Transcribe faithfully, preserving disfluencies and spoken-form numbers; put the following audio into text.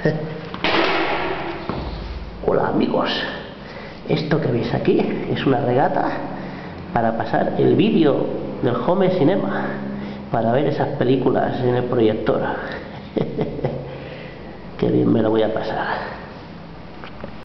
Hola amigos, esto que veis aquí es una regata para pasar el vídeo del Home Cinema, para ver esas películas en el proyector. Qué bien me lo voy a pasar.